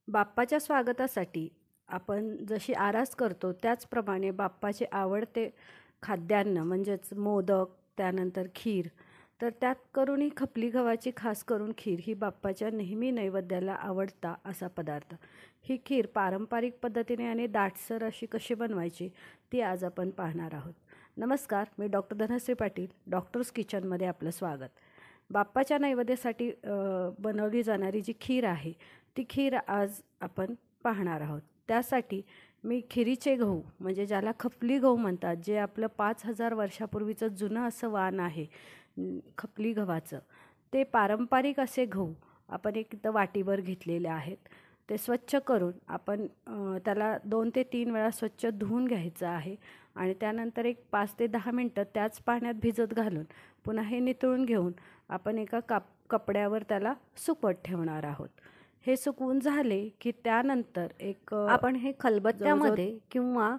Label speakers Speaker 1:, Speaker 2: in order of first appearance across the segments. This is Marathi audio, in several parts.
Speaker 1: बाप्पाच्या स्वागतासाठी आपण जशी आरास करतो त्याचप्रमाणे बाप्पाचे आवडते खाद्यान्न म्हणजेच मोदक, त्यानंतर खीर. तर त्यात करून ही खपली गव्हाची खास करून खीर ही बाप्पाच्या नेहमी नैवेद्याला आवडता असा पदार्थ. ही खीर पारंपरिक पद्धतीने आणि दाटसर अशी कशी बनवायची ती आज आपण पाहणार आहोत. नमस्कार, मी डॉक्टर धनश्री पाटील, डॉक्टर्स किचनमध्ये आपलं स्वागत. बाप्पाच्या नैवेद्यासाठी बनवली जाणारी जी खीर आहे ती खीर आज आपण पाहणार आहोत. त्यासाठी मी खिरीचे गहू म्हणजे ज्याला खपली गहू म्हणतात, जे आपलं 5,000 वर्षापूर्वीचं जुनं असं वाण आहे खपली गव्हाचं, ते पारंपरिक असे गहू आपण एक इथं वाटीभर घेतलेले आहेत. ते स्वच्छ करून आपण त्याला 2 ते 3 वेळा स्वच्छ धुवून घ्यायचं आहे आणि त्यानंतर एक 5 ते 10 मिनटं त्याच पाण्यात भिजत घालून पुन्हा हे नितळून घेऊन आपण एका कपड्यावर त्याला सुकवत ठेवणार आहोत. हे सुकवून झाले की त्यानंतर आपण हे खलबत्त्यामध्ये किंवा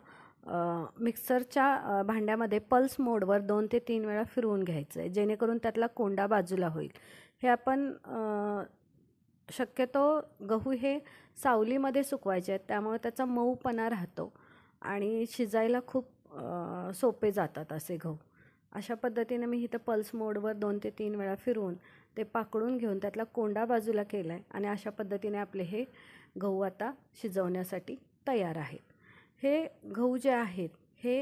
Speaker 1: मिक्सरच्या भांड्यामध्ये पल्स मोडवर 2 ते 3 वेळा फिरवून घ्यायचं आहे, जेणेकरून त्यातला कोंडा बाजूला होईल. हे आपण शक्यतो गहू हे सावलीमध्ये सुकवायचे आहेत, त्यामुळे त्याचा मऊपणा राहतो आणि शिजायला खूप सोपे जातात असे गहू. अशा पद्धतीने मी इथं पल्स मोडवर 2 ते 3 वेळा फिरवून ते पाकडून घेऊन त्यातला कोंडा बाजूला केला आहे आणि अशा पद्धतीने आपले हे गहू आता शिजवण्यासाठी तयार आहेत. हे गहू जे आहेत हे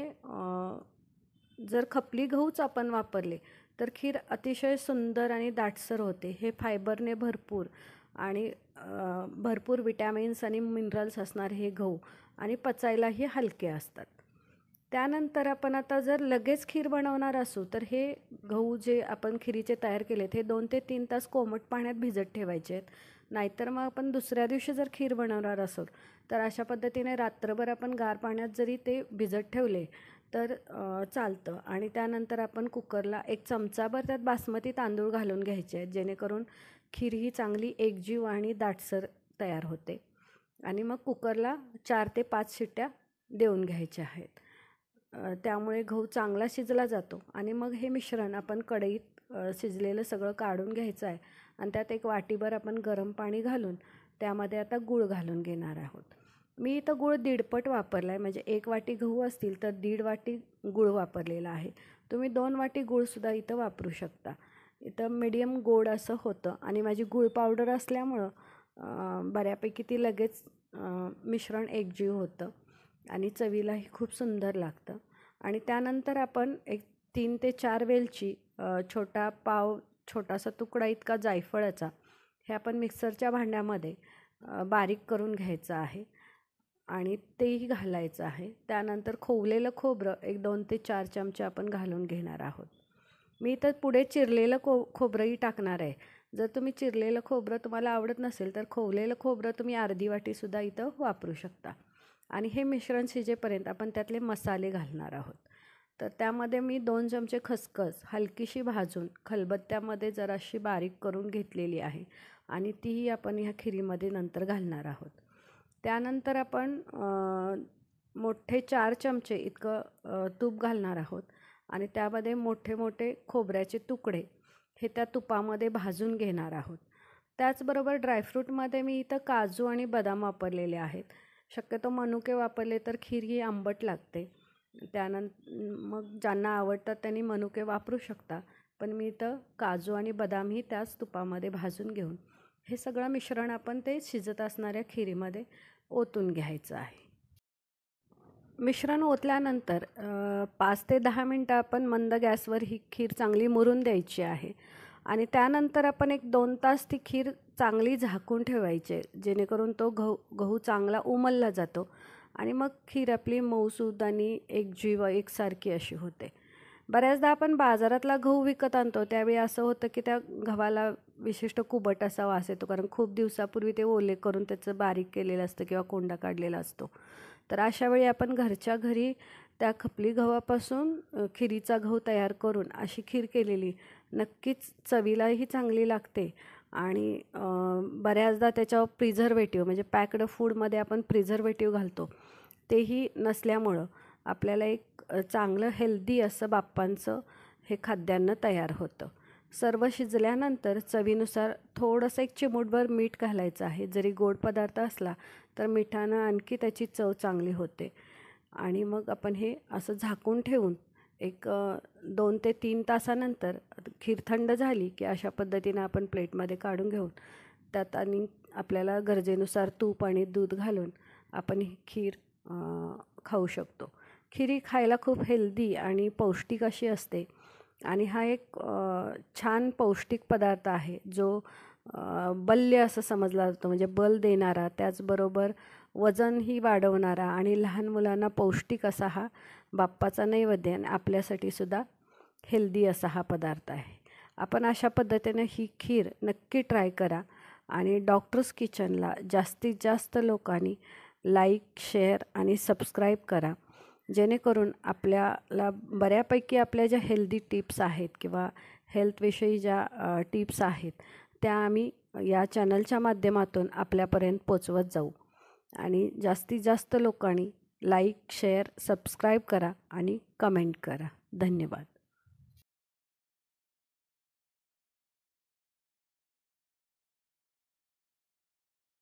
Speaker 1: जर खपली गहूच आपण वापरले तर खीर अतिशय सुंदर आणि दाटसर होते. हे फायबरने भरपूर आणि भरपूर विटॅमिन्स आणि मिनरल्स असणारे हे गहू आणि पचायलाही हलके असतात. त्यानंतर आपण आता जर लगेच खीर बनवणार असू तर हे गहू जे आपण खिरीचे तयार केलेत हे 2 ते 3 तास कोमट पाण्यात भिजत ठेवायचे आहेत. नाहीतर मग आपण दुसऱ्या दिवशी जर खीर बनवणार असू तर अशा पद्धतीने रात्रभर आपण गार पाण्यात जरी ते भिजत ठेवले तर चालतं. आणि त्यानंतर आपण कुकरला 1 चमचाभर त्यात बासमती तांदूळ घालून घ्यायचे आहेत, जेणेकरून खीर ही चांगली एकजीव आणि दाटसर तयार होते. आणि मग कुकरला 4 ते 5 शिट्ट्या देऊन घ्यायच्या आहेत. त्यामुळे गहू चांगला शिजला जातो. आणि मग हे मिश्रण आपण कढईत शिजलेलं सगळं काढून घ्यायचं आहे आणि त्यात 1 वाटीभर आपण गरम पाणी घालून त्यामध्ये आता गूळ घालून घेणार आहोत. मी इथं गूळ 1.5 पट वापरला आहे, म्हणजे 1 वाटी गहू असतील तर 1.5 वाटी गूळ वापरलेला आहे. तुम्ही 2 वाटी गूळसुद्धा इथं वापरू शकता. इथं मीडियम गोड असं होतं आणि माझी गूळ पावडर असल्यामुळं बऱ्यापैकी ती लगेच मिश्रण एकजीव होतं आणि चवीलाही खूप सुंदर लागतं. आणि त्यानंतर आपण 3 ते 4 वेलची, छोटासा तुकडा इतका जायफळाचा हे आपण मिक्सरच्या भांड्यामध्ये बारीक करून घ्यायचं आहे आणि तेही घालायचं आहे. त्यानंतर खोवलेलं खोबरं 2 ते 4 चमचे आपण घालून घेणार आहोत. मी तर पुढे चिरलेलं खोबरंही टाकणार आहे. जर तुम्ही चिरलेलं खोबरं तुम्हाला आवडत नसेल तर खोवलेलं खोबरं तुम्ही अर्धी वाटीसुद्धा इथं वापरू शकता. आणि हे मिश्रण शिजेपर्यंत आपण त्यातले मसाले घालणार आहोत. तर त्यामध्ये मी 2 चमचे खसखस हलकीशी भाजून खलबत्त्यामध्ये जराशी बारीक करून घेतलेली आहे आणि तीही आपण ह्या खिरीमध्ये नंतर घालणार आहोत. त्यानंतर आपण मोठे 4 चमचे इतकं तूप घालणार आहोत आणि त्यामध्ये मोठे मोठे खोबऱ्याचे तुकडे हे त्या तुपामध्ये भाजून घेणार आहोत. त्याचबरोबर ड्रायफ्रूटमध्ये मी इथं काजू आणि बदाम वापरलेले आहेत. शक्यतो मनुके वापरले तर खीर ही आंबट लागते. मग ज्यांना आवडतात त्यांनी मनुके वापरू शकता, पण मी इथं काजू आणि बदामही त्याच तुपामध्ये भाजून घेऊन हे सगळं मिश्रण आपण ते शिजत असणाऱ्या खिरीमध्ये ओतून घ्यायचं आहे. मिश्रण ओतल्यानंतर 5 ते 10 मिनटं आपण मंद गॅसवर ही खीर चांगली मुरून द्यायची आहे आणि त्यानंतर आपण 1-2 तास ती खीर चांगली झाकून ठेवायची, जेणेकरून तो गहू चांगला उमलला जातो आणि मग खीर आपली मऊसूद आणि एकजीव एकसारखी अशी होते. बऱ्याचदा आपण बाजारातला गहू विकत आणतो त्यावेळी असं होतं की त्या गव्हाला विशिष्ट कुबट असा वास येतो, कारण खूप दिवसापूर्वी ते ओले करून त्याचं बारीक केलेलं असतं किंवा कोंडा काढलेला असतो. तर अशा वेळी आपण घरच्या घरी त्या खपली गव्हापासून खिरीचा गहू तयार करून अशी खीर केलेली नक्कीच चवीलाही चांगली लागते. आणि बऱ्याचदा त्याच्यावर प्रिझर्वेटिव्ह म्हणजे पॅक्ड फूडमध्ये आपण प्रिझर्वेटिव्ह घालतो, तेही नसल्यामुळं आपल्याला एक चांगलं हेल्दी असं बाप्पांचं हे खाद्यान्न तयार होतं. सर्व शिजल्यानंतर चवीनुसार थोडंसं एक चिमूटभर मीठ घालायचं आहे. जरी गोड पदार्थ असला तर मिठानं आणखी त्याची चव चांगली होते. आणि मग आपण हे असं झाकून ठेवून एक 2 ते 3 तासानंतर खीर थंड झाली की अशा पद्धतीनं आपण प्लेटमध्ये काढून घेऊन त्यात आणि आपल्याला गरजेनुसार तूप आणि दूध घालून आपण ही खीर खाऊ शकतो. खीर ही खायला खूप हेल्दी आणि पौष्टिक अशी असते आणि हा एक छान पौष्टिक पदार्थ आहे जो बल्य असं समजला जातो, म्हणजे बल देणारा, त्याचबरोबर वजनही वाढवणारा आणि लहान मुलांना पौष्टिक असा हा बाप्पाचा नैवेद्य आणि आपल्यासाठी सुद्धा हेल्दी असा हा पदार्थ आहे. आपण अशा पद्धतीने ही खीर नक्की ट्राय करा आणि डॉक्टर्स किचनला जास्तीत जास्त लोकांनी लाईक, शेअर आणि सबस्क्राईब करा, जेणेकरून आपल्याला बऱ्यापैकी आपल्या ज्या हेल्दी टिप्स आहेत किंवा हेल्थविषयी ज्या टिप्स आहेत त्या आम्ही या चॅनलच्या माध्यमातून आपल्यापर्यंत पोचवत जाऊ. आणि जास्तीत जास्त लोकांनी लाईक, शेअर, सबस्क्राईब करा आणि कमेंट करा. धन्यवाद.